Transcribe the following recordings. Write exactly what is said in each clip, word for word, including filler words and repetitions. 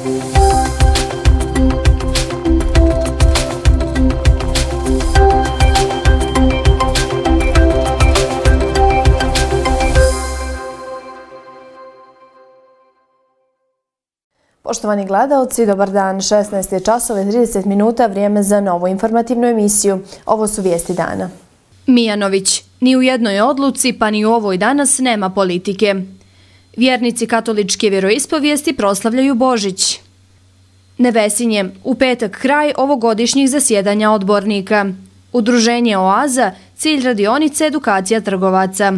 Poštovani gledalci, dobar dan. šesnaest je časova i trideset minuta, vrijeme za novu informativnu emisiju. Ovo su vijesti dana. Mijanović. Ni u jednoj odluci, pa ni u ovoj danas nema politike. Vjernici katoličke vjeroispovijesti proslavljaju Božić. Nevesinje. U petak kraj ovogodišnjih zasjedanja odbornika. Udruženje Oaza. Cilj radionice edukacija trgovaca.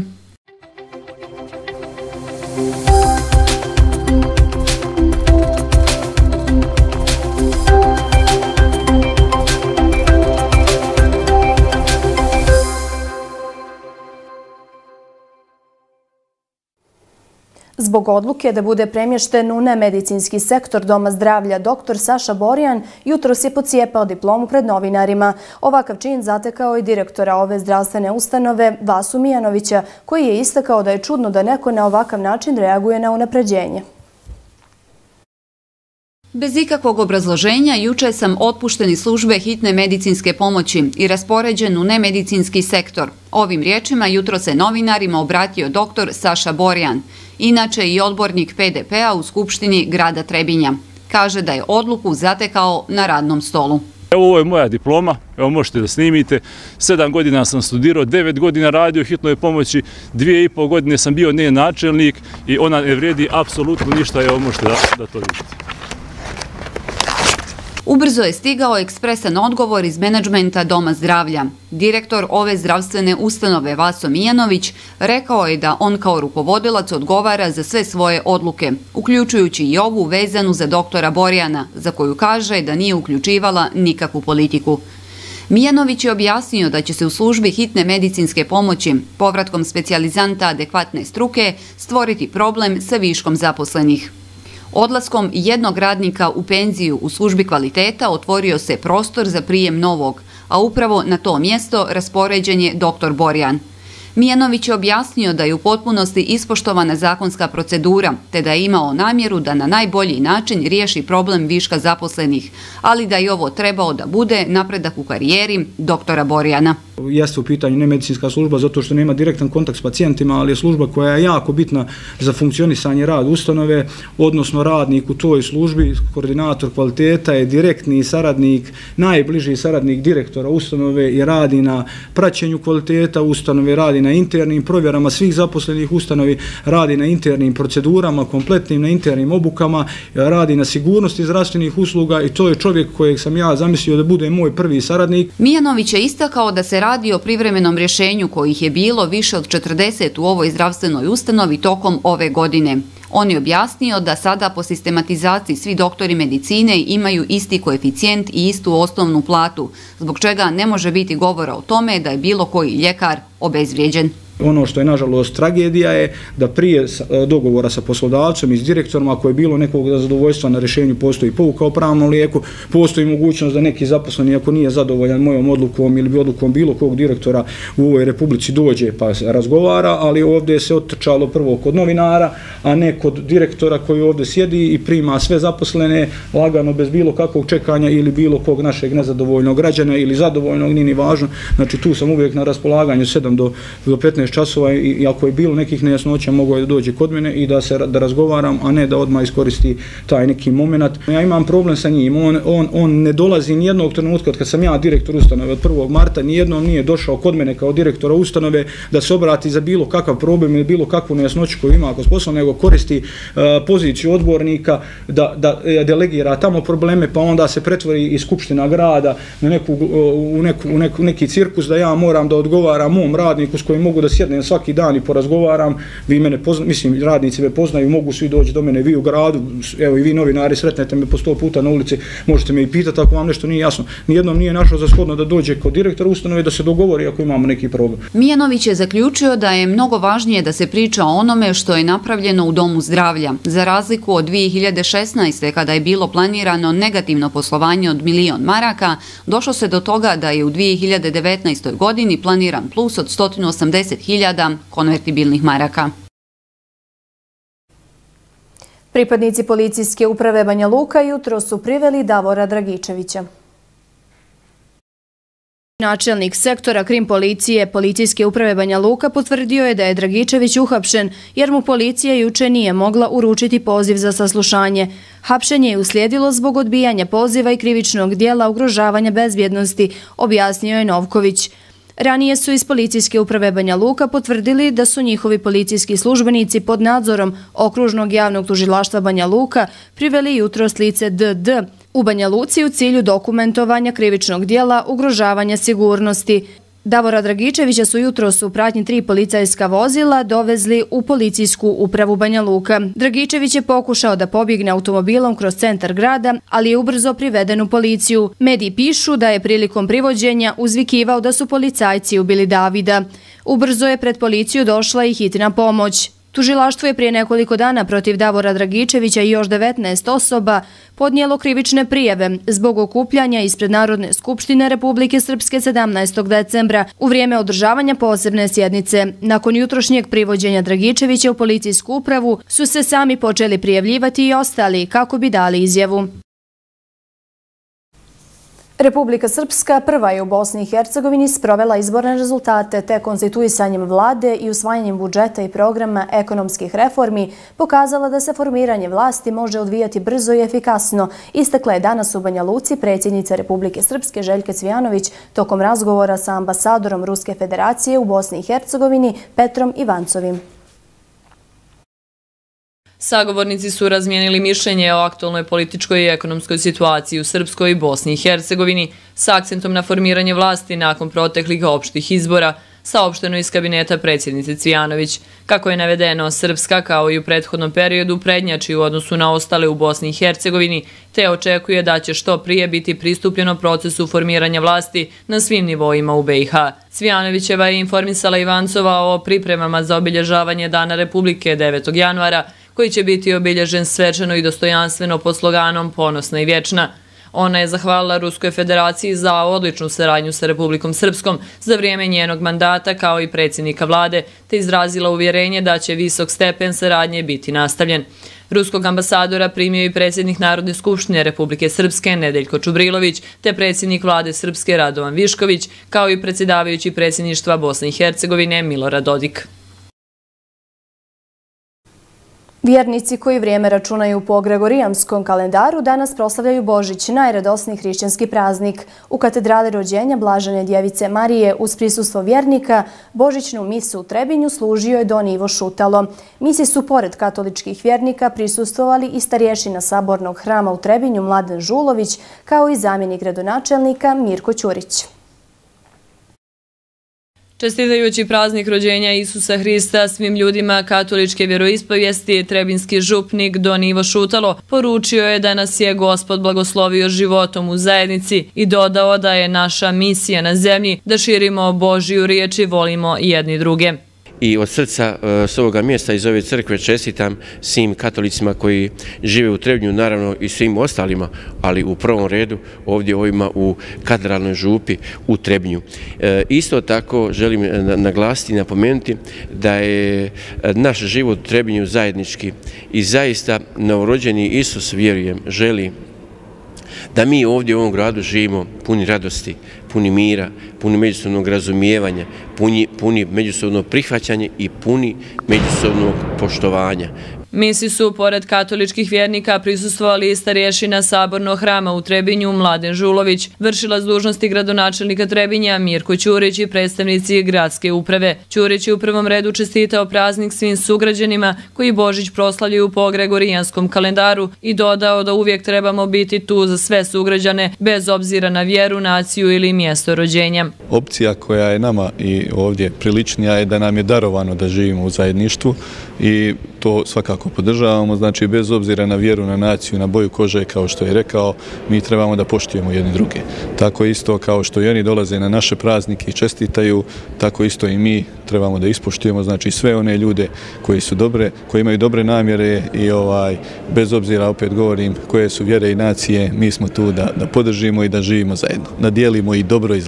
Zbog odluke da bude premješten u nemedicinski sektor Doma zdravlja, doktor Saša Borjan jutros je pocijepao diplomu pred novinarima. Ovakav čin zatekao i direktora ove zdravstvene ustanove Vasu Mijanovića, koji je istakao da je čudno da neko na ovakav način reaguje na unapređenje. Bez ikakvog obrazloženja juče sam otpušten iz službe hitne medicinske pomoći i raspoređen u nemedicinski sektor. Ovim riječima jutro se novinarima obratio doktor Saša Borjan, inače i odbornik P D P-a u Skupštini grada Trebinja. Kaže da je odluku zatekao na radnom stolu. Evo, ovo je moja diploma, evo možete da snimite. Sedam godina sam studirao, devet godina radio u hitnoj pomoći, dvije i pol godine sam bio njen načelnik i ona ne vredi apsolutno ništa, evo možete da, da to vidite. Ubrzo je stigao ekspresan odgovor iz menadžmenta Doma zdravlja. Direktor ove zdravstvene ustanove Vaso Mijanović rekao je da on kao rukovodilac odgovara za sve svoje odluke, uključujući i ovu vezanu za doktora Borjana, za koju kaže da nije uključivala nikakvu politiku. Mijanović je objasnio da će se u službi hitne medicinske pomoći povratkom specijalizanta adekvatne struke stvoriti problem sa viškom zaposlenih. Odlaskom jednog radnika u penziju u službi kvaliteta otvorio se prostor za prijem novog, a upravo na to mjesto raspoređen je doktor Borjan. Mijanović je objasnio da je u potpunosti ispoštovana zakonska procedura, te da je imao namjeru da na najbolji način riješi problem viška zaposlenih, ali da je ovo trebao da bude napredak u karijeri doktora Borjana. Jeste u pitanju nemedicinska služba zato što nema direktan kontakt s pacijentima, ali je služba koja je jako bitna za funkcionisanje rada ustanove, odnosno radnik u toj službi, koordinator kvaliteta je direktni saradnik, najbliži saradnik direktora ustanove i radi na praćenju kvaliteta ustanove, radi na internim provjerama svih zaposlenih ustanovi, radi na internim procedurama, kompletnim na internim obukama, radi na sigurnosti zdravstvenih usluga i to je čovjek kojeg sam ja zamislio da bude moj prvi saradnik. Mijanović je istakao da se radi o privremenom rješenju kojih je bilo više od četrdeset u ovoj zdravstvenoj ustanovi tokom ove godine. On je objasnio da sada po sistematizaciji svi doktori medicine imaju isti koeficijent i istu osnovnu platu, zbog čega ne može biti govora o tome da je bilo koji ljekar obezvrijeđen. Ono što je nažalost tragedija je da prije dogovora sa poslodavcem i s direktorom, ako je bilo nekog zadovoljstva na rješenju, postoji pouka o pravnom lijeku, postoji mogućnost da neki zaposleni, ako nije zadovoljan mojom odlukom ili odlukom bilo kog direktora u ovoj republici, dođe pa se razgovara, ali ovdje se otrčalo prvo kod novinara, a ne kod direktora koji ovdje sjedi i prima sve zaposlene lagano bez bilo kakvog čekanja ili bilo kog našeg nezadovoljnog građana ili zadovoljnog, nije ni važno. Znači tu sam uvijek na raspolaganju sedam do petnaest časova i ako je bilo nekih nejasnoća mogo je da dođe kod mene i da se da razgovaram, a ne da odmah iskoristi taj neki moment. Ja imam problem sa njim, on, on, on ne dolazi nijednog trenutka od kad sam ja direktor ustanove od prvog marta, nijednom nije došao kod mene kao direktora ustanove da se obrati za bilo kakav problem ili bilo kakvu nejasnoću koju ima kroz posao, nego koristi uh, poziciju odbornika da, da delegira tamo probleme, pa onda se pretvori i skupština grada na neku, u, neku, u neku, neki cirkus da ja moram da odgovaram mom radniku s kojim mogu da sjednem svaki dan i porazgovaram. Vi mene poznaju, mislim, radnici me poznaju, mogu svi doći do mene, vi u gradu, evo i vi novinari sretnete me po sto puta na ulici, možete me i pitati ako vam nešto nije jasno. Nijednom nije našao za shodno da dođe kod direktora ustanove da se dogovori ako imamo neki problem. Mijanović je zaključio da je mnogo važnije da se priča o onome što je napravljeno u Domu zdravlja. Za razliku od dvije hiljade šesnaeste. kada je bilo planirano negativno poslovanje od milion maraka, došlo se do toga da je u dvije hiljade devetnaestoj. godini planiran plus od sto osamdeset hiljada konvertibilnih maraka. Pripadnici policijske uprave Banja Luka jutro su priveli Davora Dragičevića. Načelnik sektora krim policije policijske uprave Banja Luka potvrdio je da je Dragičević uhapšen jer mu policija juče nije mogla uručiti poziv za saslušanje. Hapšenje je uslijedilo zbog odbijanja poziva i krivičnog dijela ugrožavanja bezbjednosti, objasnio je Novković. Ranije su iz policijske uprave Banja Luka potvrdili da su njihovi policijski službenici pod nadzorom Okružnog javnog tužilaštva Banja Luka priveli jutros lice D D u Banja Luci u cilju dokumentovanja krivičnog dijela ugrožavanja sigurnosti. Davora Dragičevića su jutros u pratnji tri policajska vozila dovezli u policijsku upravu Banja Luka. Dragičević je pokušao da pobjegne automobilom kroz centar grada, ali je ubrzo priveden u policiju. Mediji pišu da je prilikom privođenja uzvikivao da su policajci ubili Davida. Ubrzo je pred policiju došla i hitna pomoć. Tužilaštvo je prije nekoliko dana protiv Davora Dragičevića i još devetnaest osoba podnijelo krivične prijave zbog okupljanja ispred Narodne skupštine Republike Srpske sedamnaestog decembra u vrijeme održavanja posebne sjednice. Nakon jutrošnjeg privođenja Dragičevića u policijsku upravu su se sami počeli prijavljivati i ostali kako bi dali izjavu. Republika Srpska prva je u Bosni i Hercegovini sprovela izborne rezultate te konstituisanjem vlade i usvajanjem budžeta i programa ekonomskih reformi pokazala da se formiranje vlasti može odvijati brzo i efikasno, istakla je danas u Banja Luci predsjednica Republike Srpske Željka Cvijanović tokom razgovora sa ambasadorom Ruske federacije u Bosni i Hercegovini Petrom Ivancovim. Sagovornici su razmijenili mišljenje o aktualnoj političkoj i ekonomskoj situaciji u Srpskoj i Bosni i Hercegovini s akcentom na formiranje vlasti nakon proteklih opštih izbora, saopšteno iz kabineta predsjednice Cvijanović. Kako je navedeno, Srpska, kao i u prethodnom periodu, prednjači u odnosu na ostale u Bosni i Hercegovini, te očekuje da će što prije biti pristupljeno procesu formiranja vlasti na svim nivoima u B i H. Cvijanovićeva je informisala Ivancova o pripremama za obilježavanje Dana Republike devetog januara, koji će biti obilježen svečano i dostojanstveno pod sloganom Ponosna i vječna. Ona je zahvalila Ruskoj federaciji za odličnu saradnju sa Republikom Srpskom za vrijeme njenog mandata kao i predsjednika vlade, te izrazila uvjerenje da će visok stepen saradnje biti nastavljen. Ruskog ambasadora primio i predsjednik Narodne skupštine Republike Srpske Nedeljko Čubrilović, te predsjednik vlade Srpske Radovan Višković, kao i predsjedavajući predsjedništva Bosne i Hercegovine Milorad Dodik. Vjernici koji vrijeme računaju po Gregorijanskom kalendaru danas proslavljaju Božić, najradosniji hrišćanski praznik. U katedrali rođenja Blažene djevice Marije uz prisustvo vjernika Božićnu misu u Trebinju služio je don Ivo Šutalo. Misi su pored katoličkih vjernika prisustvovali i starješina Sabornog hrama u Trebinju Mladen Žulović kao i zamjenik gradonačelnika Mirko Ćurić. Čestitajući praznik rođenja Isusa Hrista svim ljudima katoličke vjeroispovijesti, trebinski župnik don Ivo Šutalo poručio je da nas je Gospod blagoslovio životom u zajednici i dodao da je naša misija na zemlji da širimo Božju riječ i volimo jedni druge. I od srca s ovoga mjesta iz ove crkve čestitam svim katolicima koji žive u Trebnju, naravno i svim ostalima, ali u prvom redu ovdje ovima u katedralnoj župi u Trebnju. Isto tako želim naglasiti i napomenuti da je naš život u Trebnju zajednički i zaista novorođeni Isus, vjerujem, želi da mi ovdje u ovom gradu živimo puni radosti, puni mira, puni međusobnog razumijevanja, puni, puni međusobnog prihvaćanja i puni međusobnog poštovanja. Misi su, pored katoličkih vjernika, prisustvovali i starješina Sabornog hrama u Trebinju Mladen Žulović, vršilac dužnosti gradonačelnika Trebinja Mirko Ćurić i predstavnici gradske uprave. Ćurić je u prvom redu čestitao praznik svim sugrađanima koji Božić proslavljaju po Gregorijanskom kalendaru i dodao da uvijek trebamo biti tu za sve sugrađane, bez obzira na vjeru, naciju ili mjesto rođenja. Opcija koja je nama i ovdje priličnija je da nam je darovano da živimo u zajedništvu i to svakako podržavamo, znači bez obzira na vjeru, na naciju, na boju kože, kao što je rekao, mi trebamo da poštujemo jedni druge. Tako isto kao što i oni dolaze na naše praznike i čestitaju, tako isto i mi trebamo da ispoštujemo, znači sve one ljude koji su dobre, koji imaju dobre namjere i ovaj bez obzira, opet govorim, koje su vjere i nacije, mi smo tu da, da podržimo i da živimo zajedno, da dijelimo i dobro i zlo.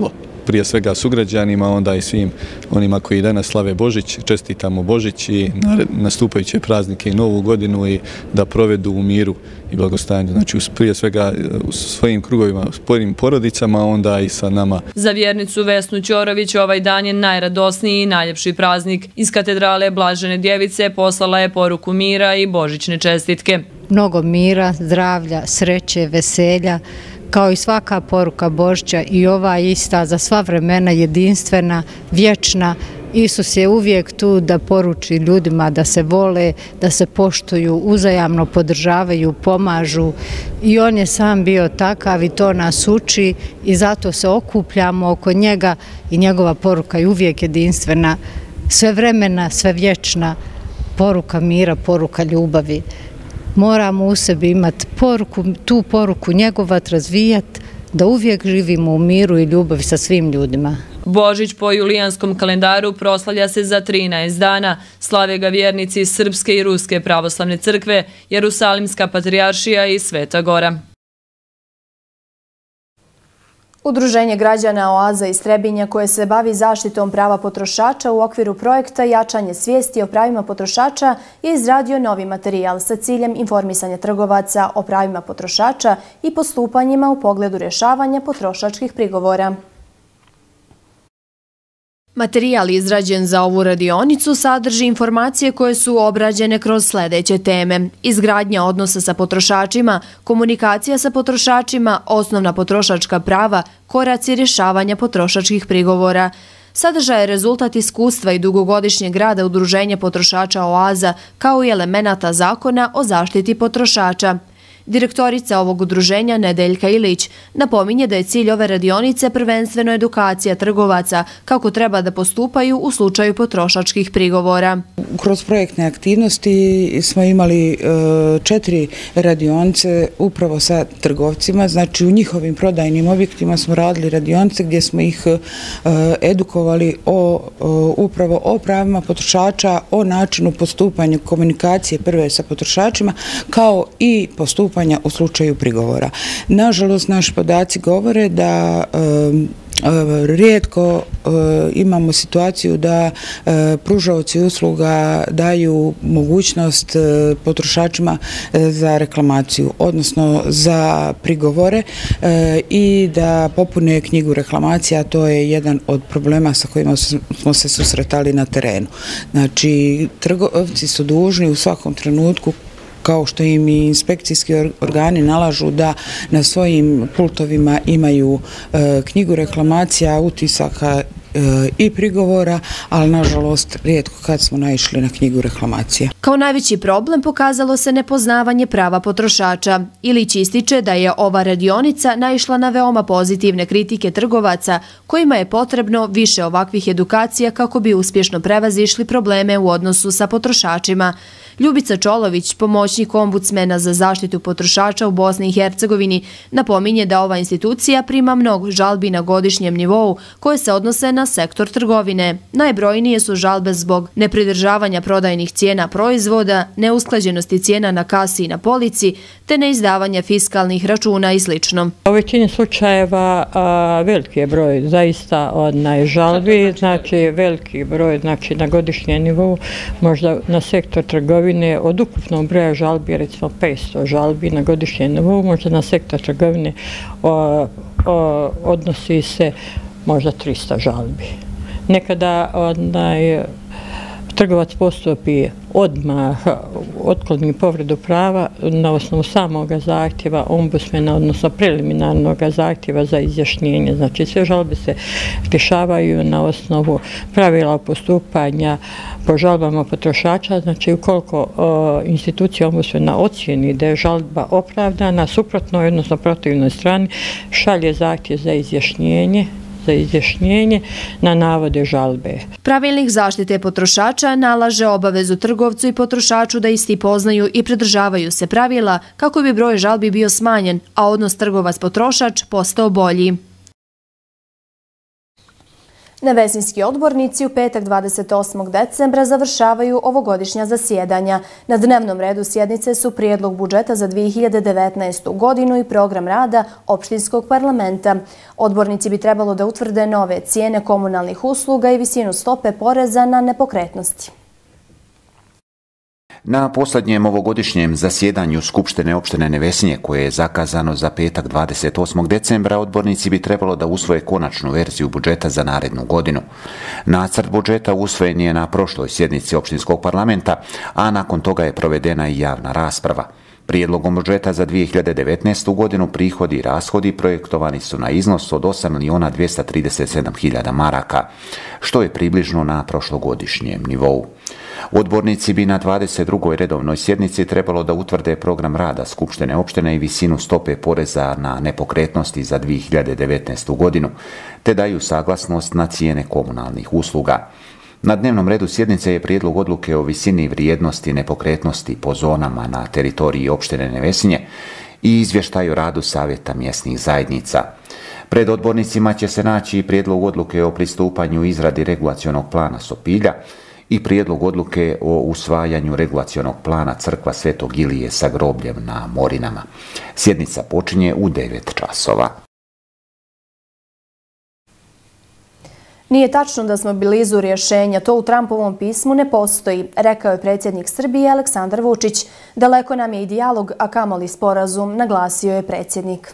prije svega sugrađanima, onda i svim onima koji danas slave Božić, čestitamo Božić i nastupajuće praznike i Novu godinu i da provedu u miru i blagostanju. Znači prije svega u svojim krugovima, s svojim porodicama, onda i sa nama. Za vjernicu Vesnu Ćorović ovaj dan je najradosniji i najljepši praznik. Iz katedrale Blažene Djevice poslala je poruku mira i božićne čestitke. Mnogo mira, zdravlja, sreće, veselja, kao i svaka poruka Božića i ova ista za sva vremena, jedinstvena, vječna. Isus je uvijek tu da poruči ljudima da se vole, da se poštuju, uzajamno podržavaju, pomažu i on je sam bio takav i to nas uči i zato se okupljamo oko njega i njegova poruka je uvijek jedinstvena, sve vremena, sve vječna, poruka mira, poruka ljubavi. Moramo u sebi imati poruku, tu poruku njegovat, razvijati, da uvijek živimo u miru i ljubavi sa svim ljudima. Božić po julijanskom kalendaru proslavlja se za trinaest dana. Slave ga vjernici Srpske i Ruske pravoslavne crkve, Jerusalimska patrijaršija i Sveta Gora. Udruženje građana Oaza iz Trebinja koje se bavi zaštitom prava potrošača u okviru projekta Jačanje svijesti o pravima potrošača je izradio novi materijal sa ciljem informisanja trgovaca o pravima potrošača i postupanjima u pogledu rješavanja potrošačkih prigovora. Materijal izrađen za ovu radionicu sadrži informacije koje su obrađene kroz sljedeće teme: izgradnja odnosa sa potrošačima, komunikacija sa potrošačima, osnovna potrošačka prava, koraci rješavanja potrošačkih prigovora. Sadržaj je rezultat iskustva i dugogodišnjeg rada Udruženja potrošača Oaza kao i elemenata zakona o zaštiti potrošača. Direktorica ovog udruženja Nedeljka Ilić napominje da je cilj ove radionice prvenstveno edukacija trgovaca kako treba da postupaju u slučaju potrošačkih prigovora. Kroz projektne aktivnosti smo imali četiri radionice upravo sa trgovcima, znači u njihovim prodajnim objektima smo radili radionice gdje smo ih edukovali o, upravo o pravima potrošača, o načinu postupanja komunikacije prve sa potrošačima kao i postupanja u slučaju prigovora. Nažalost, naši podaci govore da rijetko imamo situaciju da pružaoci usluga daju mogućnost potrošačima za reklamaciju, odnosno za prigovore i da popune knjigu reklamacija. To je jedan od problema sa kojima smo se susretali na terenu. Znači, trgovci su dužni u svakom trenutku, kao što im i inspekcijski organi nalažu, da na svojim pultovima imaju knjigu reklamacija, utisaka i prigovora, ali nažalost rijetko kad smo naišli na knjigu reklamacija. Kao najveći problem pokazalo se nepoznavanje prava potrošača. Ilić ističe da je ova radionica naišla na veoma pozitivne kritike trgovaca kojima je potrebno više ovakvih edukacija kako bi uspješno prevazišli probleme u odnosu sa potrošačima. Ljubica Čolović, pomoćnik ombudsmena za zaštitu potrošača u Bosni i Hercegovini, napominje da ova institucija prima mnogo žalbi na godišnjem nivou koje se odnose na sektor trgovine. Najbrojnije su žalbe zbog nepridržavanja prodajnih cijena proizvoda, neusklađenosti cijena na kasi i na polici, te neizdavanja fiskalnih računa i sl. U većini slučajeva veliki je broj zaista onaj žalbi, znači veliki broj znači na godišnjem nivou, možda na sektor trgovine od ukupnog broja žalbi, recimo petsto žalbi na godišnjem nivou, možda na sektor trgovine o, o, odnosi se možda tristo žalbi. Nekada onaj trgovac postupi odmah, otkloni povredu prava na osnovu samog zahtjeva ombudsmena, odnosno preliminarnog zahtjeva za izjašnjenje. Znači sve žalbe se rješavaju na osnovu pravila postupanja po žalbama potrošača. Znači ukoliko o, institucija ombudsmena ocijeni da je žalba opravdana, suprotno, odnosno protivnoj strani, šalje zahtjev za izjašnjenje za izjašnjenje na navode žalbe. Pravilnik zaštite potrošača nalaže obavezu trgovcu i potrošaču da isti poznaju i pridržavaju se pravila kako bi broj žalbi bio smanjen, a odnos trgovac-potrošač postao bolji. Nevesinjski odbornici u petak dvadeset osmog decembra završavaju ovogodišnja zasjedanja. Na dnevnom redu sjednice su prijedlog budžeta za dvije hiljade devetnaestu. godinu i program rada opštinskog parlamenta. Odbornici bi trebalo da utvrde nove cijene komunalnih usluga i visinu stope poreza na nepokretnosti. Na posljednjem ovogodišnjem zasjedanju Skupštine opštine Nevesinje, koje je zakazano za petak dvadeset osmog decembra, odbornici bi trebalo da usvoje konačnu verziju budžeta za narednu godinu. Nacrt budžeta usvojen je na prošloj sjednici opštinskog parlamenta, a nakon toga je provedena i javna rasprava. Prijedlogom budžeta za dvije hiljade devetnaestu. godinu prihodi i rashodi projektovani su na iznos od osam miliona dvjesto trideset sedam hiljada maraka, što je približno na prošlogodišnjem nivou. Odbornici bi na dvadeset drugoj redovnoj sjednici trebalo da utvrde program rada Skupštine opštine i visinu stope poreza na nepokretnosti za dvije hiljade devetnaestu. godinu, te daju saglasnost na cijene komunalnih usluga. Na dnevnom redu sjednice je prijedlog odluke o visini vrijednosti nepokretnosti po zonama na teritoriji opštine Nevesinje i izvještaj o radu Savjeta mjesnih zajednica. Pred odbornicima će se naći prijedlog odluke o pristupanju izradi regulacionog plana Sopilja i prijedlog odluke o usvajanju regulacionog plana Crkva Svetog Ilije sa grobljem na Morinama. Sjednica počinje u devet časova. Nije tačno da smo blizu rješenja, to u Trumpovom pismu ne postoji, rekao je predsjednik Srbije Aleksandar Vučić. Daleko nam je i dijalog, a kamoli sporazum, naglasio je predsjednik.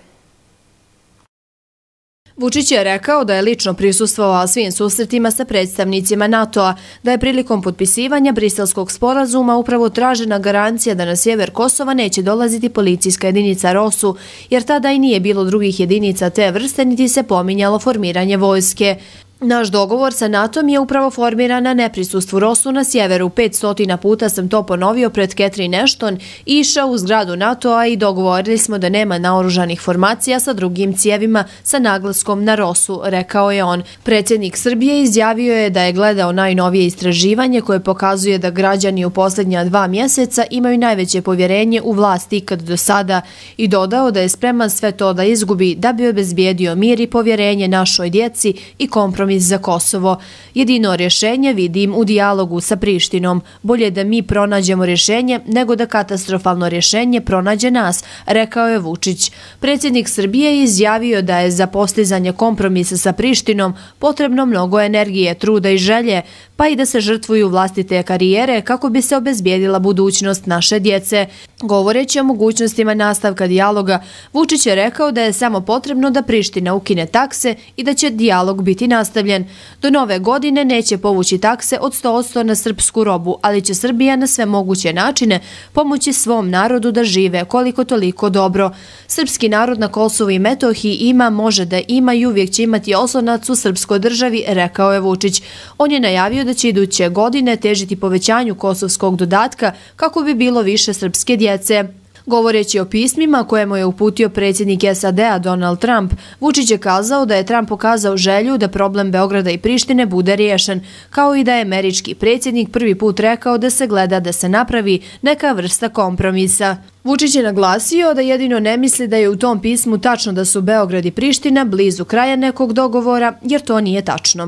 Vučić je rekao da je lično prisustvovao svim susretima sa predstavnicima NATO-a, da je prilikom potpisivanja Briselskog sporazuma upravo tražena garancija da na sjever Kosova neće dolaziti policijska jedinica ROSU, jer tada i nije bilo drugih jedinica te vrste, niti se pominjalo formiranje vojske. Naš dogovor sa NATO-om je upravo formiran na neprisustvu ROSU na sjeveru. petsto puta sam to ponovio pred Catherine Ashton i išao u zgradu NATO-a i dogovorili smo da nema naoružanih formacija sa drugim cijevima sa naglaskom na ROSU, rekao je on. Predsjednik Srbije izjavio je da je gledao najnovije istraživanje koje pokazuje da građani u posljednja dva mjeseca imaju najveće povjerenje u vlast ikad do sada i dodao da je spreman sve to da izgubi da bi obezbijedio mir i povjerenje našoj djeci i kompromis za Kosovo. Jedino rješenje vidim u dijalogu sa Prištinom. Bolje da mi pronađemo rješenje nego da katastrofalno rješenje pronađe nas, rekao je Vučić. Predsjednik Srbije izjavio da je za postizanje kompromisa sa Prištinom potrebno mnogo energije, truda i želje, pa i da se žrtvuju vlastite karijere kako bi se obezbijedila budućnost naše djece. Govoreći o mogućnostima nastavka dijaloga, Vučić je rekao da je samo potrebno da Priština ukine takse i da će dijalog biti nastavljen. Do nove godine neće povući takse od sto posto na srpsku robu, ali će Srbija na sve moguće načine pomoći svom narodu da žive koliko toliko dobro. Srpski narod na Kosovu i Metohiji ima, može da ima i uvijek će imati oslonac u srpskoj državi, rekao je Vučić. On je najavio da će iduće godine težiti povećanju kosovskog dodatka kako bi bilo više srpske djece. Govoreći o pismima kojemu je uputio predsjednik S A D-a Donald Trump, Vučić je kazao da je Trump pokazao želju da problem Beograda i Prištine bude riješen, kao i da je američki predsjednik prvi put rekao da se gleda da se napravi neka vrsta kompromisa. Vučić je naglasio da jedino ne misli da je u tom pismu tačno da su Beograd i Priština blizu kraja nekog dogovora, jer to nije tačno.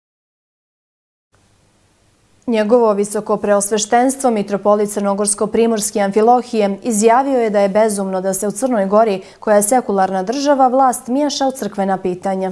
Njegovo visoko preosveštenstvo, mitropolit Crnogorsko-Primorski Amfilohije, izjavio je da je bezumno da se u Crnoj Gori, koja je sekularna država, vlast miješa u crkvena pitanja.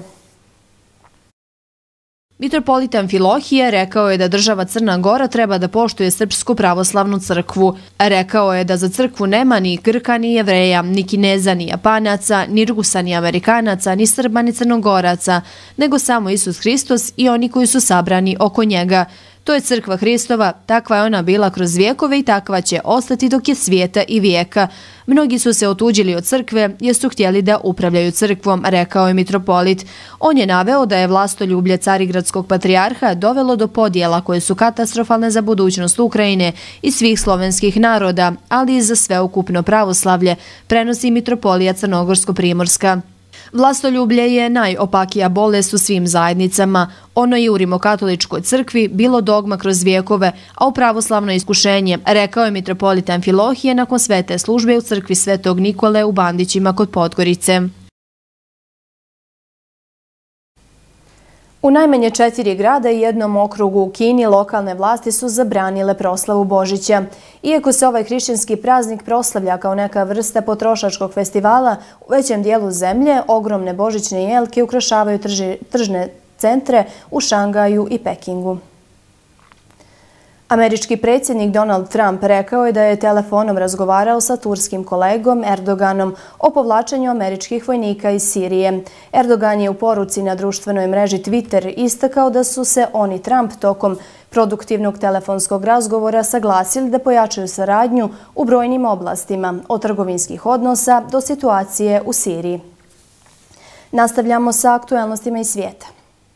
Mitropolit Amfilohije rekao je da država Crna Gora treba da poštuje Srpsku pravoslavnu crkvu. Rekao je da za crkvu nema ni Grka, ni Jevreja, ni Kineza, ni Japanaca, ni Rusa, ni Amerikanaca, ni Srba, ni Crnogoraca, nego samo Isus Hristos i oni koji su sabrani oko njega. To je crkva Hristova, takva je ona bila kroz vijekove i takva će ostati dok je svijeta i vijeka. Mnogi su se otuđili od crkve jer su htjeli da upravljaju crkvom, rekao je mitropolit. On je naveo da je vlastoljublje carigradskog patrijarha dovelo do podjela koje su katastrofalne za budućnost Ukrajine i svih slovenskih naroda, ali i za sveukupno pravoslavlje, prenosi mitropolija Crnogorsko-Primorska. Vlastoljublje je najopakija bolest u svim zajednicama. Ono je u rimokatoličkoj crkvi bilo dogma kroz vijekove, a u pravoslavno iskušenje, rekao je mitropolit Amfilohije nakon svete službe u crkvi Svetog Nikole u Bandićima kod Podgorice. U najmanje četiri grada i jednom okrugu u Kini lokalne vlasti su zabranile proslavu Božića. Iako se ovaj hrišćanski praznik proslavlja kao neka vrsta potrošačkog festivala, u većem dijelu zemlje ogromne božićne jelke ukrašavaju tržne centre u Šangaju i Pekingu. Američki predsjednik Donald Trump rekao je da je telefonom razgovarao sa turskim kolegom Erdoganom o povlačenju američkih vojnika iz Sirije. Erdogan je u poruci na društvenoj mreži Twitter istakao da su se on i Trump tokom produktivnog telefonskog razgovora saglasili da pojačaju saradnju u brojnim oblastima, od trgovinskih odnosa do situacije u Siriji. Nastavljamo sa aktuelnostima iz svijeta.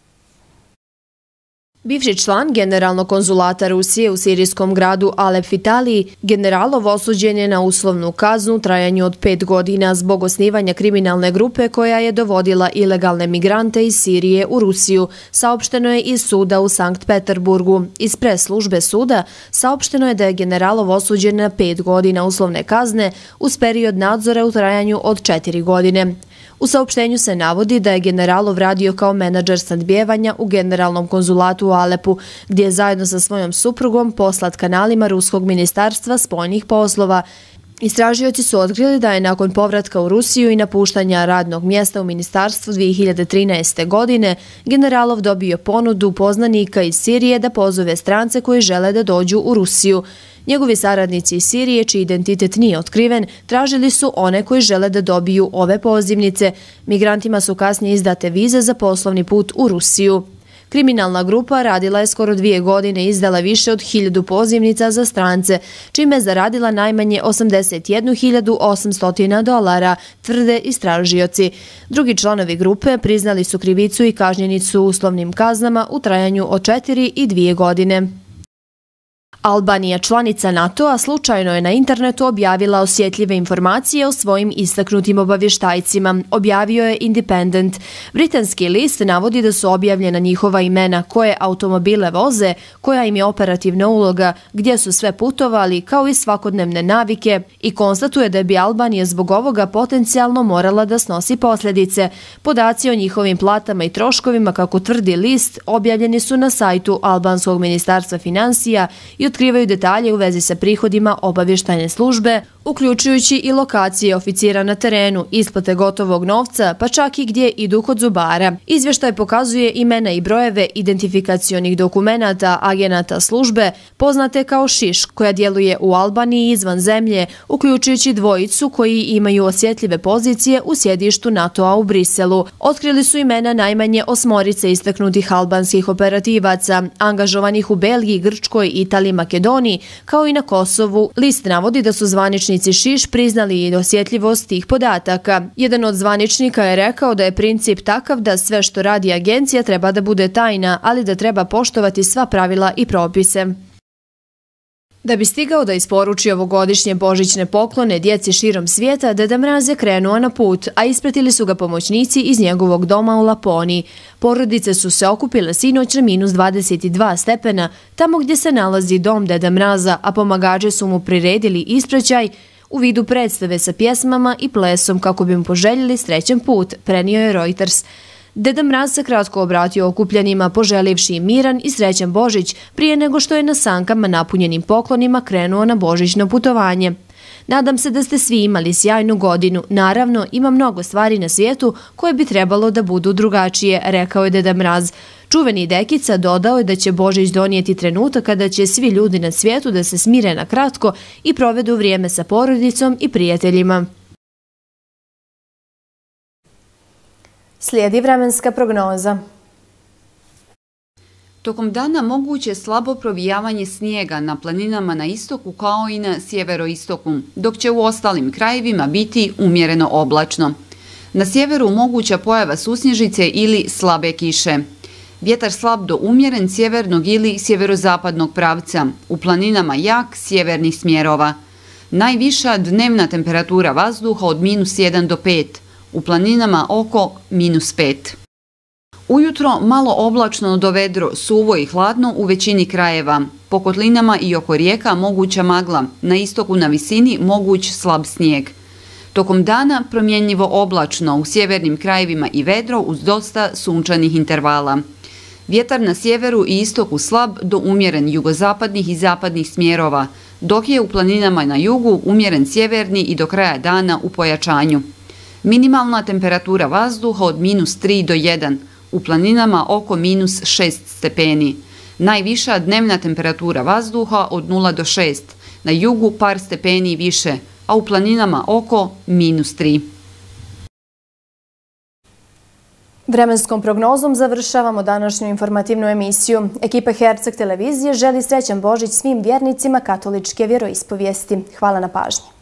Bivši član generalnog konzulata Rusije u sirijskom gradu Alep v Italiji, generalov osuđen je na uslovnu kaznu u trajanju od pet godina zbog osnivanja kriminalne grupe koja je dovodila ilegalne migrante iz Sirije u Rusiju, saopšteno je iz suda u Sankt Peterburgu. Iz pres službe suda saopšteno je da je generalov osuđen na pet godina uslovne kazne uz period nadzora u trajanju od četiri godine. U saopštenju se navodi da je generalov radio kao menadžer snadbijevanja u generalnom konzulatu u Alepu, gdje je zajedno sa svojom suprugom poslat kanalima Ruskog ministarstva spoljnih poslova. Istražioci su otkrili da je nakon povratka u Rusiju i napuštanja radnog mjesta u ministarstvu dvije hiljade trinaeste. godine generalov dobio ponudu poznanika iz Sirije da pozove strance koji žele da dođu u Rusiju. Njegovi saradnici iz Sirije, čiji identitet nije otkriven, tražili su one koji žele da dobiju ove pozivnice. Migrantima su kasnije izdate vize za poslovni put u Rusiju. Kriminalna grupa radila je skoro dvije godine i izdala više od hiljadu pozivnica za strance, čime je zaradila najmanje osamdeset jednu hiljadu osamsto dolara, tvrde istražioci. Drugi članovi grupe priznali su krivicu i kažnjeni su uslovnim kaznama u trajanju od četiri i dvije godine. Albanija, članica NATO-a, slučajno je na internetu objavila osjetljive informacije o svojim istaknutim obavještajcima, objavio je Independent. Britanski list navodi da su objavljena njihova imena, koje automobile voze, koja im je operativna uloga, gdje su sve putovali, kao i svakodnevne navike, i konstatuje da bi Albanija zbog ovoga potencijalno morala da snosi posljedice. Podaci o njihovim platama i troškovima, kako tvrdi list, objavljeni su na sajtu Albanskog ministarstva financija i otkrivaju detalje u vezi sa prihodima obavještajne službe, uključujući i lokacije oficira na terenu, isplate gotovog novca, pa čak i gdje idu kod zubara. Izvještaj pokazuje imena i brojeve identifikacionih dokumenata agenata službe, poznate kao Šiš, koja djeluje u Albaniji izvan zemlje, uključujući dvojicu koji imaju osjetljive pozicije u sjedištu NATO-a u Briselu. Otkrili su imena najmanje osmorice istaknutih albanskih operativaca, angažovanih u Belgiji, Grčkoj, Italiji, Makedoniji, kao i na Kosovu. List navodi da su zvaničnici Šiš priznali i osjetljivost tih podataka. Jedan od zvaničnika je rekao da je princip takav da sve što radi agencija treba da bude tajna, ali da treba poštovati sva pravila i propise. Da bi stigao da isporuči ovogodišnje božićne poklone djeci širom svijeta, Deda Mraz je krenuo na put, a ispratili su ga pomoćnici iz njegovog doma u Laponi. Porodice su se okupile sinoć na minus dvadeset dva stepena, tamo gdje se nalazi dom Deda Mraza, a pomagači su mu priredili ispraćaj u vidu predstave sa pjesmama i plesom kako bi mu poželjeli srećan put, prenio je Reuters. Deda Mraz se kratko obratio okupljanima, poželivši im miran i srećan Božić prije nego što je na sankama napunjenim poklonima krenuo na božićno putovanje. Nadam se da ste svi imali sjajnu godinu. Naravno, ima mnogo stvari na svijetu koje bi trebalo da budu drugačije, rekao je Deda Mraz. Čuveni Dekica dodao je da će Božić donijeti trenutak kada će svi ljudi na svijetu da se smire na kratko i provedu vrijeme sa porodicom i prijateljima. Slijedi vremenska prognoza. Tokom dana moguće slabo provijavanje snijega na planinama na istoku kao i na sjeveroistoku, dok će u ostalim krajevima biti umjereno oblačno. Na sjeveru moguća pojava susnježice ili slabe kiše. Vjetar slab do umjeren sjevernog ili sjeverozapadnog pravca, u planinama jak sjevernih smjerova. Najviša dnevna temperatura vazduha od minus jedan do pet, u planinama oko minus pet. Ujutro malo oblačno do vedro, suvo i hladno u većini krajeva. Po kotlinama i oko rijeka moguća magla, na istoku na visini moguć slab snijeg. Tokom dana promjenjivo oblačno, u sjevernim krajevima i vedro uz dosta sunčanih intervala. Vjetar na sjeveru i istoku slab do umjeren jugozapadnih i zapadnih smjerova, dok je u planinama na jugu umjeren sjeverni i do kraja dana u pojačanju. Minimalna temperatura vazduha od minus tri do jedan, u planinama oko minus šest stepeni. Najviša dnevna temperatura vazduha od nula do šest, na jugu par stepeni više, a u planinama oko minus tri. Vremenskom prognozom završavamo današnju informativnu emisiju. Ekipa Herceg televizije želi srećan Božić svim vjernicima katoličke vjeroispovijesti. Hvala na pažnji.